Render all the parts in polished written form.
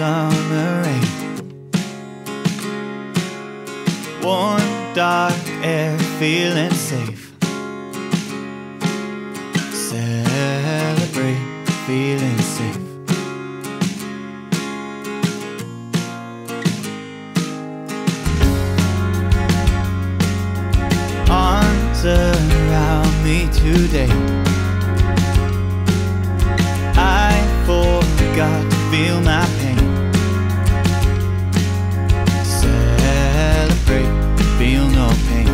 summer rain. Warm, dark air, feeling safe. Celebrate, feeling safe. Arms around me today. I forgot to feel my pain. Celebrate, feel no pain.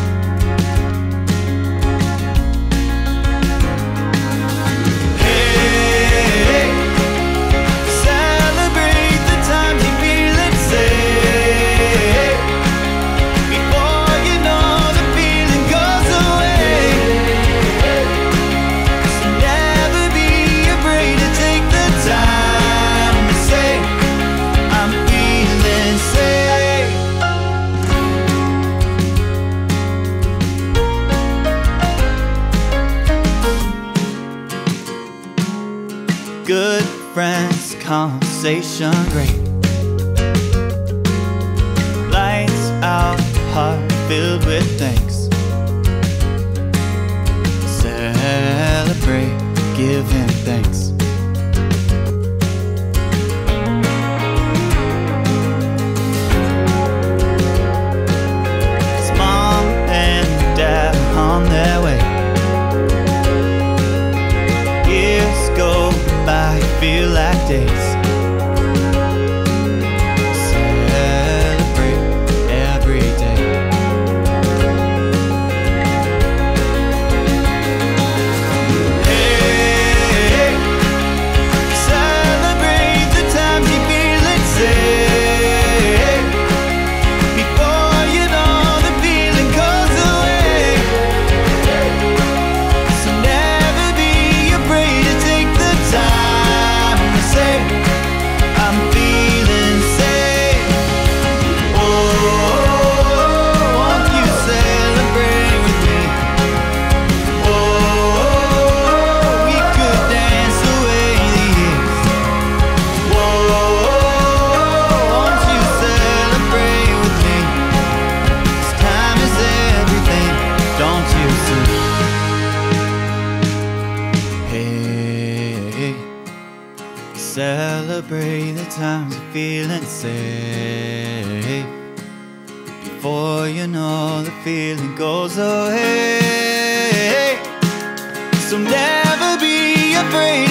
Hey, celebrate the times you feel it safe. Before you know the feeling goes away. So never be afraid to take the time to say, I'm feeling safe. Good friends, conversation great. Lights out, heart filled with thanks. Celebrate, give him thanks. It's mom and dad on their way. Years go by, feel like days. Celebrate every day. Hey, celebrate the times you feel it safe. Before you know the feeling goes away. So never be afraid to take the time to say, I'm feeling safe. Oh, won't you celebrate with me? Oh, we could dance away the years. Whoa, won't you celebrate with me? 'Cause time is everything, don't you see? Hey, celebrate the times you're feeling safe. Before you know the feeling goes away. So never be afraid